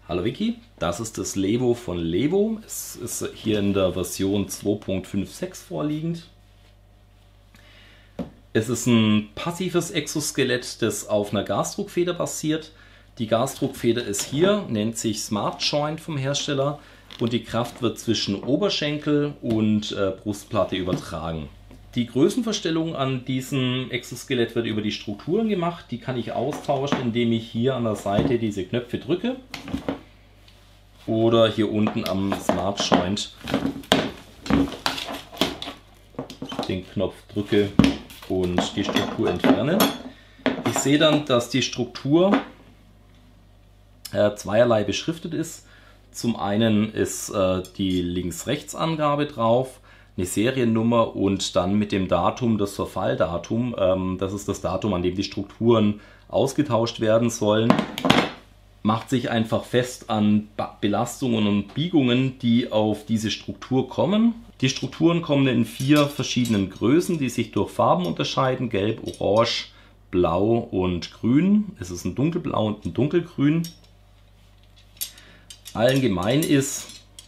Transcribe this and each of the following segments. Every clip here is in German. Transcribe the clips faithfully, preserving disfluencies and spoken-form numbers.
Hallo Vicky, das ist das Levo von Levo. Es ist hier in der Version zwei Punkt fünf sechs vorliegend. Es ist ein passives Exoskelett, das auf einer Gasdruckfeder basiert. Die Gasdruckfeder ist hier, nennt sich Smart Joint vom Hersteller und die Kraft wird zwischen Oberschenkel und äh, Brustplatte übertragen. Die Größenverstellung an diesem Exoskelett wird über die Strukturen gemacht. Die kann ich austauschen, indem ich hier an der Seite diese Knöpfe drücke oder hier unten am Smart Joint den Knopf drücke und die Struktur entferne. Ich sehe dann, dass die Struktur äh, zweierlei beschriftet ist. Zum einen ist äh, die Links-Rechts-Angabe drauf, eine Seriennummer und dann mit dem Datum das Verfalldatum. Ähm, das ist das Datum, an dem die Strukturen ausgetauscht werden sollen. Macht sich einfach fest an Belastungen und Biegungen, die auf diese Struktur kommen. Die Strukturen kommen in vier verschiedenen Größen, die sich durch Farben unterscheiden: Gelb, Orange, Blau und Grün. Es ist ein Dunkelblau und ein Dunkelgrün. Allen gemein ist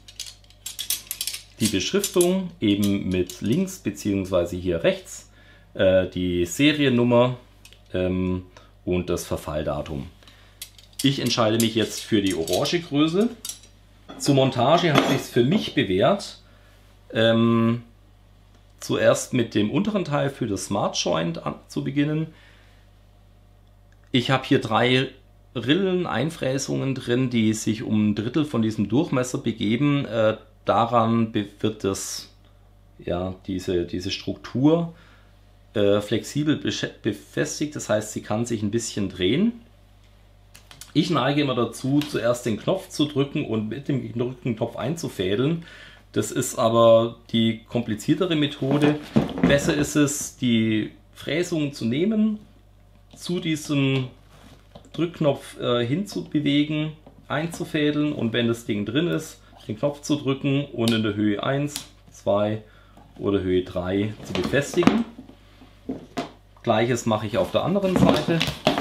die Beschriftung eben mit links bzw. hier rechts, äh, die Seriennummer ähm, und das Verfalldatum. Ich entscheide mich jetzt für die orange Größe. Zur Montage hat sich es für mich bewährt, ähm, zuerst mit dem unteren Teil für das Smart Joint an, zu beginnen. Ich habe hier drei Rillen, Einfräsungen drin, die sich um ein Drittel von diesem Durchmesser begeben. Äh, daran wird das, ja, diese, diese Struktur äh, flexibel befestigt, das heißt, sie kann sich ein bisschen drehen. Ich neige immer dazu, zuerst den Knopf zu drücken und mit dem gedrückten Knopf einzufädeln. Das ist aber die kompliziertere Methode. Besser ist es, die Fräsung zu nehmen, zu diesem Drückknopf äh, hinzubewegen, einzufädeln und wenn das Ding drin ist, den Knopf zu drücken und in der Höhe eins, zwei oder Höhe drei zu befestigen. Gleiches mache ich auf der anderen Seite.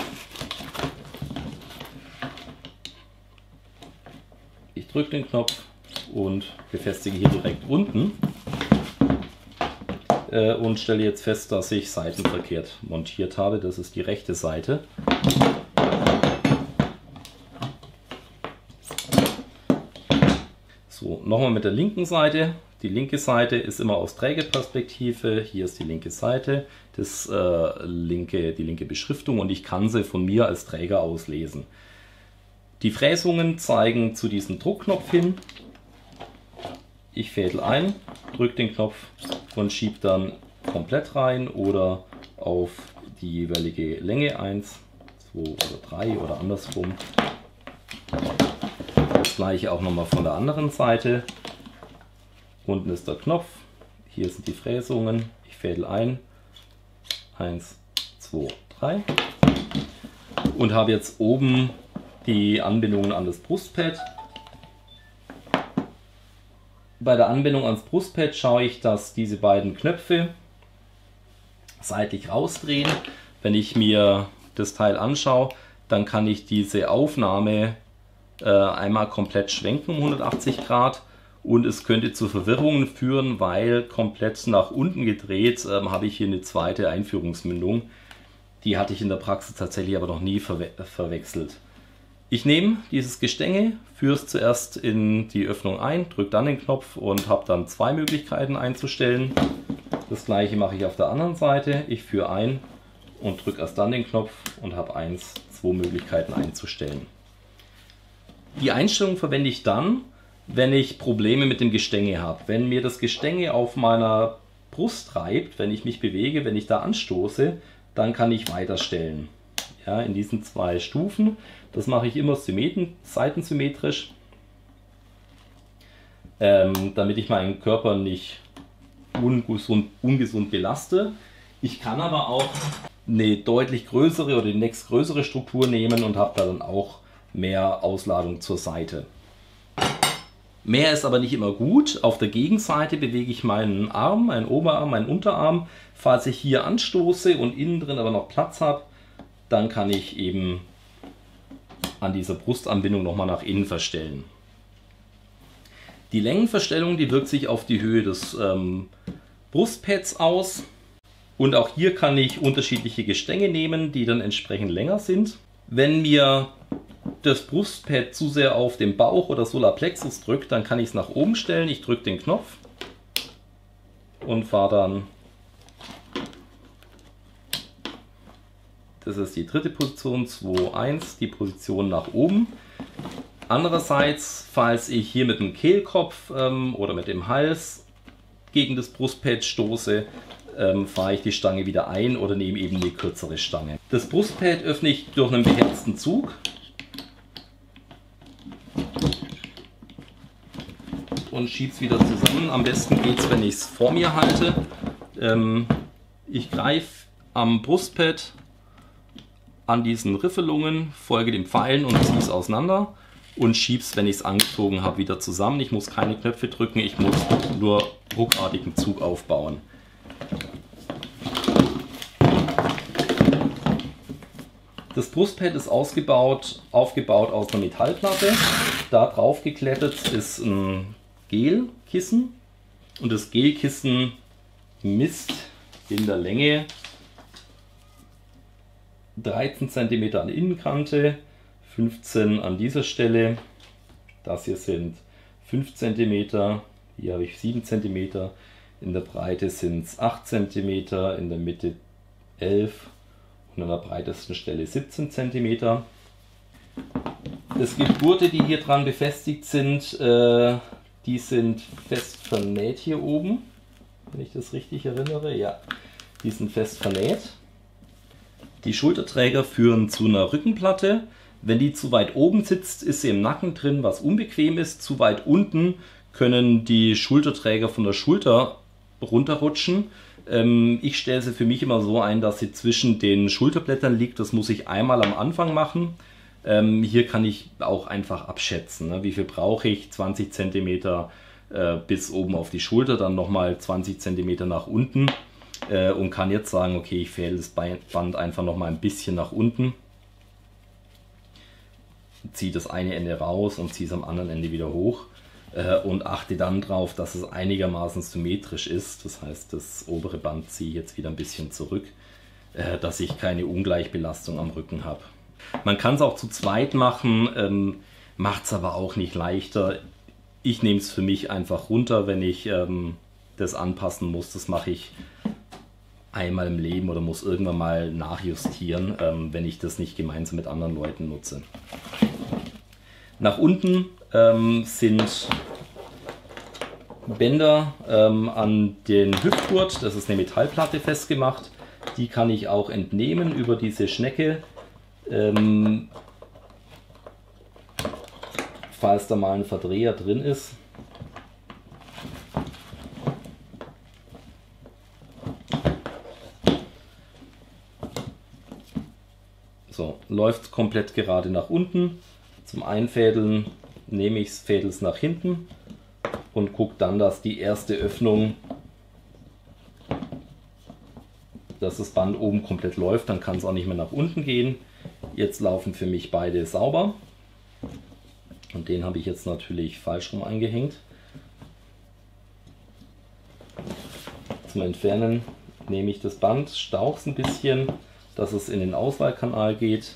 Ich drücke den Knopf und befestige hier direkt unten äh, und stelle jetzt fest, dass ich seitenverkehrt montiert habe. Das ist die rechte Seite. So, nochmal mit der linken Seite. Die linke Seite ist immer aus Trägerperspektive. Hier ist die linke Seite, das, äh, linke, die linke Beschriftung und ich kann sie von mir als Träger aus lesen. Die Fräsungen zeigen zu diesem Druckknopf hin. Ich fädel ein, drücke den Knopf und schiebe dann komplett rein oder auf die jeweilige Länge eins, zwei oder drei oder andersrum. Das gleiche auch nochmal von der anderen Seite. Unten ist der Knopf, hier sind die Fräsungen. Ich fädel ein, eins, zwei, drei und habe jetzt oben die Anbindungen an das Brustpad. Bei der Anbindung ans Brustpad schaue ich, dass diese beiden Knöpfe seitlich rausdrehen. Wenn ich mir das Teil anschaue, dann kann ich diese Aufnahme äh, einmal komplett schwenken um hundertachtzig Grad und es könnte zu Verwirrungen führen, weil komplett nach unten gedreht äh, habe ich hier eine zweite Einführungsmündung. Die hatte ich in der Praxis tatsächlich aber noch nie verwe verwechselt. Ich nehme dieses Gestänge, führe es zuerst in die Öffnung ein, drücke dann den Knopf und habe dann zwei Möglichkeiten einzustellen. Das gleiche mache ich auf der anderen Seite. Ich führe ein und drücke erst dann den Knopf und habe eins, zwei Möglichkeiten einzustellen. Die Einstellung verwende ich dann, wenn ich Probleme mit dem Gestänge habe. Wenn mir das Gestänge auf meiner Brust treibt, wenn ich mich bewege, wenn ich da anstoße, dann kann ich weiterstellen. Ja, in diesen zwei Stufen. Das mache ich immer seitensymmetrisch, ähm, damit ich meinen Körper nicht ungesund, ungesund belaste. Ich kann aber auch eine deutlich größere oder die nächstgrößere Struktur nehmen und habe da dann auch mehr Ausladung zur Seite. Mehr ist aber nicht immer gut. Auf der Gegenseite bewege ich meinen Arm, meinen Oberarm, meinen Unterarm. Falls ich hier anstoße und innen drin aber noch Platz habe, dann kann ich eben an dieser Brustanbindung nochmal nach innen verstellen. Die Längenverstellung, die wirkt sich auf die Höhe des ähm, Brustpads aus. Und auch hier kann ich unterschiedliche Gestänge nehmen, die dann entsprechend länger sind. Wenn mir das Brustpad zu sehr auf den Bauch oder Solarplexus drückt, dann kann ich es nach oben stellen. Ich drücke den Knopf und fahre dann. Das ist die dritte Position, zwei, eins, die Position nach oben. Andererseits, falls ich hier mit dem Kehlkopf ähm, oder mit dem Hals gegen das Brustpad stoße, ähm, fahre ich die Stange wieder ein oder nehme eben eine kürzere Stange. Das Brustpad öffne ich durch einen beherzten Zug. Und schiebe es wieder zusammen. Am besten geht es, wenn ich es vor mir halte. Ähm, ich greife am Brustpad an diesen Riffelungen, folge den Pfeilen und ziehe es auseinander und schiebe es, wenn ich es angezogen habe, wieder zusammen. Ich muss keine Knöpfe drücken, ich muss nur ruckartigen Zug aufbauen. Das Brustpad ist ausgebaut, aufgebaut aus einer Metallplatte. Da drauf geklettet ist ein Gelkissen und das Gelkissen misst in der Länge dreizehn Zentimeter an der Innenkante, fünfzehn an dieser Stelle. Das hier sind fünf Zentimeter, hier habe ich sieben Zentimeter, in der Breite sind es acht Zentimeter, in der Mitte elf und an der breitesten Stelle siebzehn Zentimeter. Es gibt Gurte, die hier dran befestigt sind, äh, die sind fest vernäht hier oben, wenn ich das richtig erinnere. Ja, die sind fest vernäht. Die Schulterträger führen zu einer Rückenplatte. Wenn die zu weit oben sitzt, ist sie im Nacken drin, was unbequem ist. Zu weit unten können die Schulterträger von der Schulter runterrutschen. Ähm, ich stelle sie für mich immer so ein, dass sie zwischen den Schulterblättern liegt. Das muss ich einmal am Anfang machen. Ähm, hier kann ich auch einfach abschätzen, ne? Wie viel brauche ich? zwanzig Zentimeter äh, bis oben auf die Schulter, dann nochmal zwanzig Zentimeter nach unten. Und kann jetzt sagen, okay, ich fädel das Band einfach noch mal ein bisschen nach unten, ziehe das eine Ende raus und ziehe es am anderen Ende wieder hoch und achte dann darauf, dass es einigermaßen symmetrisch ist. Das heißt, das obere Band ziehe ich jetzt wieder ein bisschen zurück, dass ich keine Ungleichbelastung am Rücken habe. Man kann es auch zu zweit machen, macht es aber auch nicht leichter. Ich nehme es für mich einfach runter, wenn ich das anpassen muss. Das mache ich einmal im Leben oder muss irgendwann mal nachjustieren, ähm, wenn ich das nicht gemeinsam mit anderen Leuten nutze. Nach unten ähm, sind Bänder ähm, an den Hüftgurt, das ist eine Metallplatte festgemacht. Die kann ich auch entnehmen über diese Schnecke, ähm, falls da mal ein Verdreher drin ist. So, läuft komplett gerade nach unten. Zum Einfädeln nehme ich es, fädel es nach hinten und gucke dann, dass die erste Öffnung, dass das Band oben komplett läuft, dann kann es auch nicht mehr nach unten gehen. Jetzt laufen für mich beide sauber und den habe ich jetzt natürlich falsch rum eingehängt. Zum Entfernen nehme ich das Band, stauche es ein bisschen, dass es in den Auswahlkanal geht.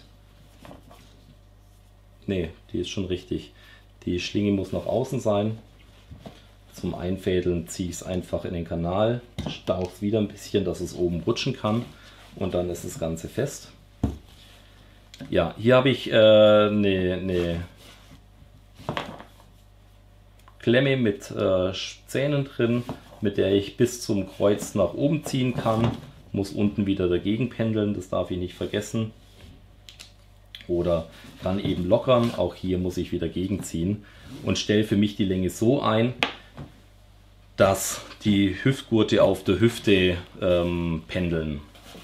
Ne, die ist schon richtig. Die Schlinge muss nach außen sein. Zum Einfädeln ziehe ich es einfach in den Kanal, stauche es wieder ein bisschen, dass es oben rutschen kann und dann ist das Ganze fest. Ja, hier habe ich eine äh, ne, ne Klemme mit äh, Zähnen drin, mit der ich bis zum Kreuz nach oben ziehen kann. Muss unten wieder dagegen pendeln, das darf ich nicht vergessen. Oder dann eben lockern, auch hier muss ich wieder gegenziehen und stelle für mich die Länge so ein, dass die Hüftgurte auf der Hüfte ähm, pendeln.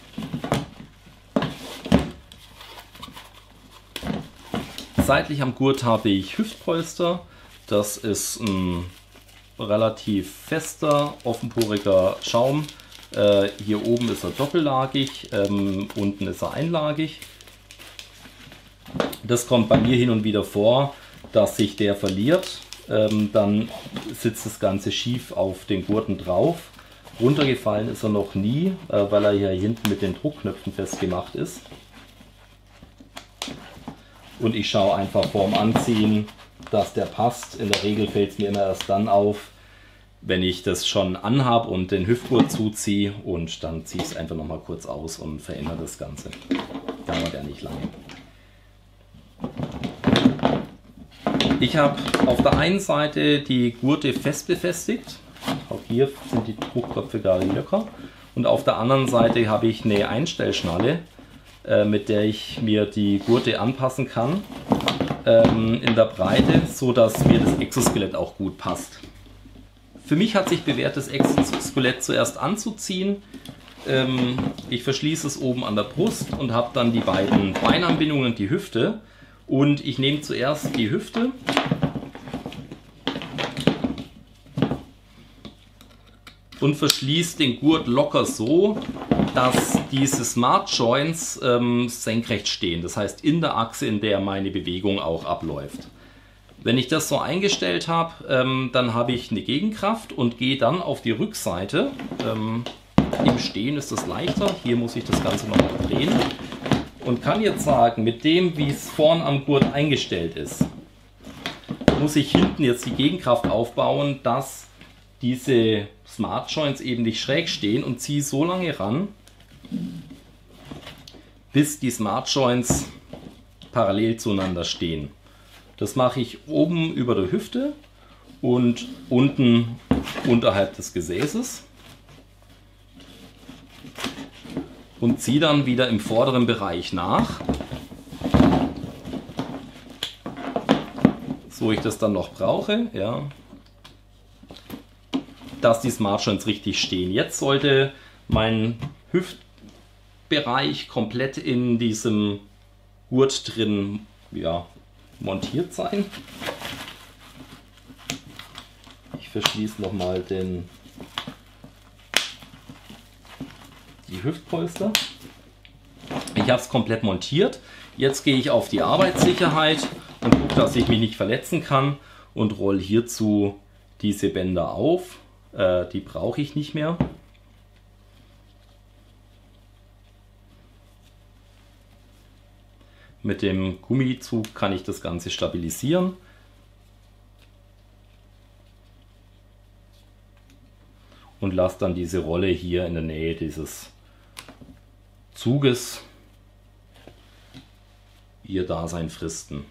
Seitlich am Gurt habe ich Hüftpolster. Das ist ein relativ fester, offenporiger Schaum. Äh, hier oben ist er doppellagig, ähm, unten ist er einlagig. Das kommt bei mir hin und wieder vor, dass sich der verliert. Ähm, dann sitzt das Ganze schief auf den Gurten drauf. Runtergefallen ist er noch nie, äh, weil er hier hinten mit den Druckknöpfen festgemacht ist. Und ich schaue einfach vorm Anziehen, dass der passt. In der Regel fällt es mir immer erst dann auf, wenn ich das schon anhabe und den Hüftgurt zuziehe, und dann ziehe ich es einfach noch mal kurz aus und verändere das Ganze. Dauert ja nicht lange. Ich habe auf der einen Seite die Gurte fest befestigt. Auch hier sind die Druckköpfe gerade locker. Und auf der anderen Seite habe ich eine Einstellschnalle, äh, mit der ich mir die Gurte anpassen kann ähm, in der Breite, so dass mir das Exoskelett auch gut passt. Für mich hat sich bewährt, das Exoskelett zuerst anzuziehen. Ähm, ich verschließe es oben an der Brust und habe dann die beiden Beinanbindungen und die Hüfte. Und ich nehme zuerst die Hüfte und verschließe den Gurt locker so, dass diese Smart Joints ähm, senkrecht stehen. Das heißt in der Achse, in der meine Bewegung auch abläuft. Wenn ich das so eingestellt habe, ähm, dann habe ich eine Gegenkraft und gehe dann auf die Rückseite. Ähm, Im Stehen ist das leichter. Hier muss ich das Ganze nochmal drehen. Und kann jetzt sagen, mit dem, wie es vorn am Gurt eingestellt ist, muss ich hinten jetzt die Gegenkraft aufbauen, dass diese Smart Joints eben nicht schräg stehen, und ziehe so lange ran, bis die Smart Joints parallel zueinander stehen. Das mache ich oben über der Hüfte und unten unterhalb des Gesäßes. Und ziehe dann wieder im vorderen Bereich nach, so ich das dann noch brauche, ja, dass die Smart Joints richtig stehen. Jetzt sollte mein Hüftbereich komplett in diesem Gurt drin, ja, montiert sein. Ich verschließe nochmal den die Hüftpolster. Ich habe es komplett montiert. Jetzt gehe ich auf die Arbeitssicherheit und gucke, dass ich mich nicht verletzen kann, und rolle hierzu diese Bänder auf. Äh, die brauche ich nicht mehr. Mit dem Gummizug kann ich das Ganze stabilisieren. Und lasse dann diese Rolle hier in der Nähe dieses Zuges ihr Dasein fristen.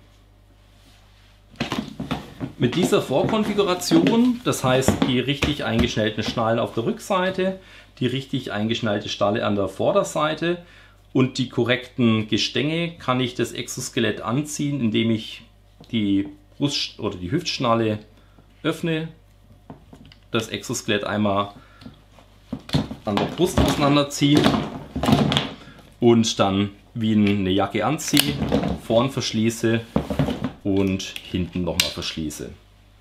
Mit dieser Vorkonfiguration, das heißt die richtig eingeschnallten Schnallen auf der Rückseite, die richtig eingeschnallte Stalle an der Vorderseite und die korrekten Gestänge, kann ich das Exoskelett anziehen, indem ich die Brust- oder die Hüftschnalle öffne, das Exoskelett einmal an der Brust auseinanderziehe und dann wie eine Jacke anziehe, vorn verschließe und hinten nochmal verschließe.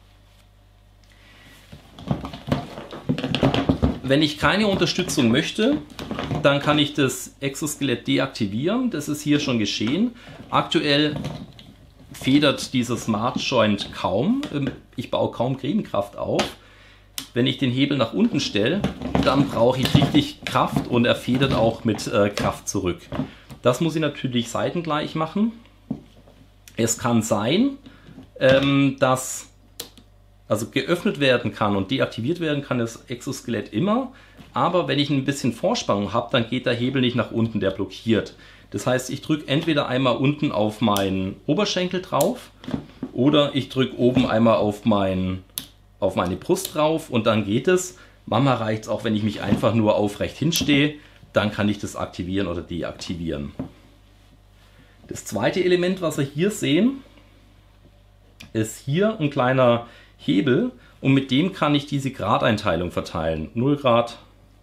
Wenn ich keine Unterstützung möchte, dann kann ich das Exoskelett deaktivieren. Das ist hier schon geschehen. Aktuell federt dieser Smart Joint kaum. Ich baue kaum Gegenkraft auf. Wenn ich den Hebel nach unten stelle, dann brauche ich richtig Kraft, und er federt auch mit äh, Kraft zurück. Das muss ich natürlich seitengleich machen. Es kann sein, ähm, dass also geöffnet werden kann und deaktiviert werden kann das Exoskelett immer, aber wenn ich ein bisschen Vorspannung habe, dann geht der Hebel nicht nach unten, der blockiert. Das heißt, ich drücke entweder einmal unten auf meinen Oberschenkel drauf oder ich drücke oben einmal auf, mein, auf meine Brust drauf, und dann geht es. Manchmal reicht es auch, wenn ich mich einfach nur aufrecht hinstehe, dann kann ich das aktivieren oder deaktivieren. Das zweite Element, was wir hier sehen, ist hier ein kleiner Hebel, und mit dem kann ich diese Gradeinteilung verteilen. null Grad,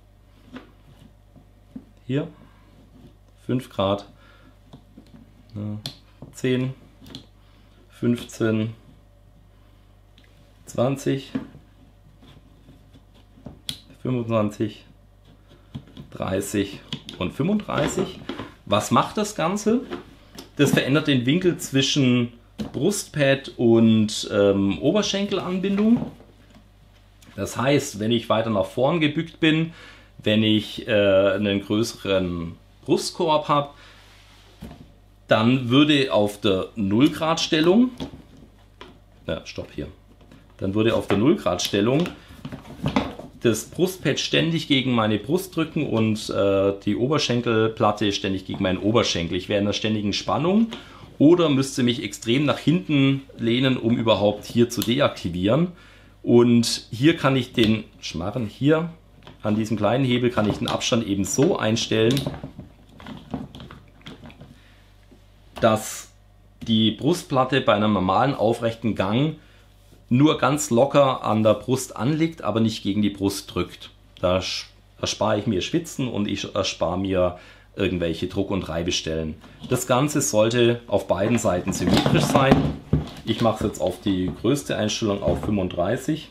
hier, fünf Grad, zehn, fünfzehn, zwanzig, fünfundzwanzig, dreißig und fünfunddreißig. Was macht das Ganze? Das verändert den Winkel zwischen Brustpad und ähm, Oberschenkelanbindung. Das heißt, wenn ich weiter nach vorn gebückt bin, wenn ich äh, einen größeren Brustkorb habe, dann würde auf der null Grad Stellung, ja, stopp hier, dann würde auf der null Grad Stellung das Brustpad ständig gegen meine Brust drücken und äh, die Oberschenkelplatte ständig gegen meinen Oberschenkel. Ich wäre in einer ständigen Spannung oder müsste mich extrem nach hinten lehnen, um überhaupt hier zu deaktivieren. Und hier kann ich den Schmarren hier an diesem kleinen Hebel kann ich den Abstand eben so einstellen, dass die Brustplatte bei einem normalen aufrechten Gang nur ganz locker an der Brust anliegt, aber nicht gegen die Brust drückt. Da erspare ich mir Schwitzen und ich erspare mir irgendwelche Druck- und Reibestellen. Das Ganze sollte auf beiden Seiten symmetrisch sein. Ich mache es jetzt auf die größte Einstellung auf fünfunddreißig.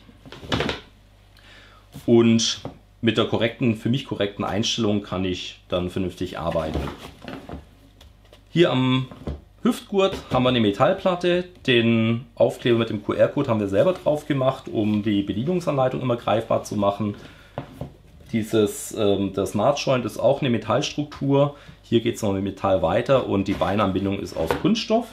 Und mit der korrekten, für mich korrekten Einstellung kann ich dann vernünftig arbeiten. Hier am Hüftgurt haben wir eine Metallplatte, den Aufkleber mit dem Q R-Code haben wir selber drauf gemacht, um die Bedienungsanleitung immer greifbar zu machen. Dieses, ähm, der Smart Joint ist auch eine Metallstruktur, hier geht es noch mit Metall weiter und die Beinanbindung ist aus Kunststoff.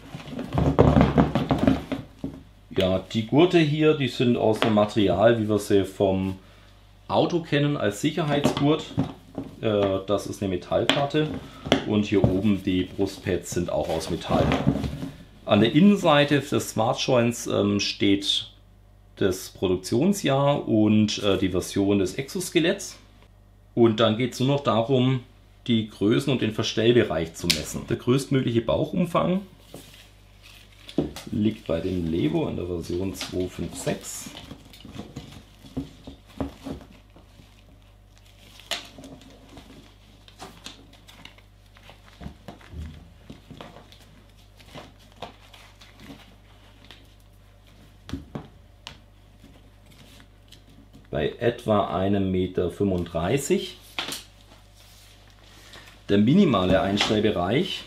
Ja, die Gurte hier, die sind aus dem Material, wie wir sie vom Auto kennen, als Sicherheitsgurt. Äh, das ist eine Metallplatte. Und hier oben die Brustpads sind auch aus Metall. An der Innenseite des Smart Joints ähm, steht das Produktionsjahr und äh, die Version des Exoskeletts. Und dann geht es nur noch darum, die Größen und den Verstellbereich zu messen. Der größtmögliche Bauchumfang liegt bei dem Levo in der Version zwei fünf sechs. Bei etwa einem Meter fünfunddreißig. Der minimale Einstellbereich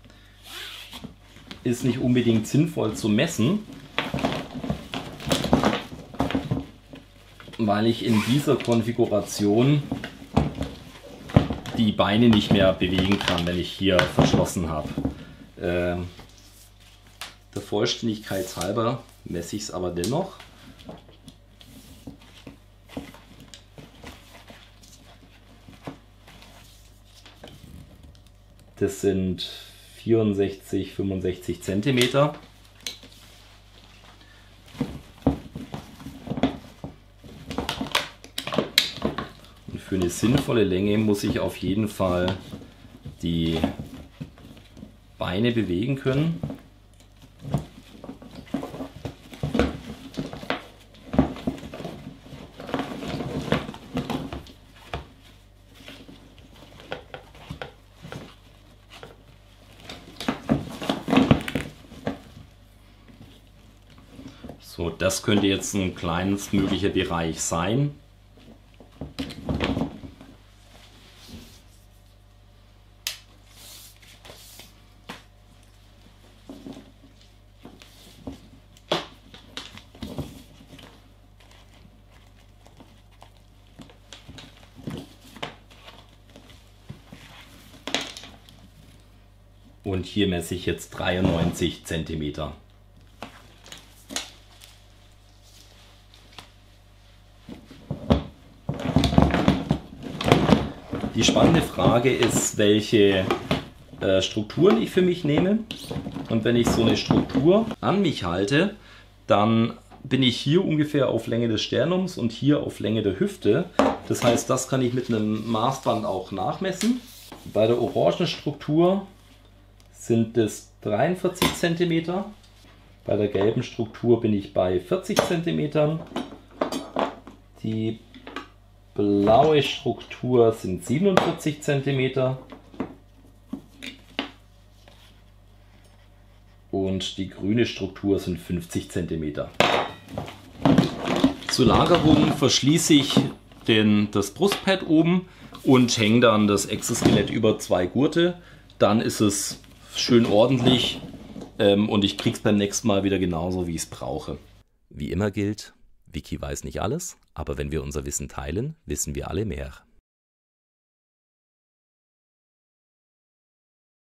ist nicht unbedingt sinnvoll zu messen, weil ich in dieser Konfiguration die Beine nicht mehr bewegen kann, wenn ich hier verschlossen habe. Äh, der Vollständigkeit halber messe ich es aber dennoch. Das sind vierundsechzig, fünfundsechzig Zentimeter. Und für eine sinnvolle Länge muss ich auf jeden Fall die Beine bewegen können. So, das könnte jetzt ein kleines möglicher Bereich sein. Und hier messe ich jetzt dreiundneunzig Zentimeter. Die spannende Frage ist, welche äh, Strukturen ich für mich nehme. Und wenn ich so eine Struktur an mich halte, dann bin ich hier ungefähr auf Länge des Sternums und hier auf Länge der Hüfte. Das heißt, das kann ich mit einem Maßband auch nachmessen. Bei der orangen Struktur sind es dreiundvierzig Zentimeter. Bei der gelben Struktur bin ich bei vierzig Zentimetern. Die blaue Struktur sind siebenundvierzig Zentimeter und die grüne Struktur sind fünfzig Zentimeter. Zur Lagerung verschließe ich den, das Brustpad oben und hänge dann das Exoskelett über zwei Gurte. Dann ist es schön ordentlich ähm, und ich krieg's beim nächsten Mal wieder genauso, wie ich es brauche. Wie immer gilt, Wiki weiß nicht alles, aber wenn wir unser Wissen teilen, wissen wir alle mehr.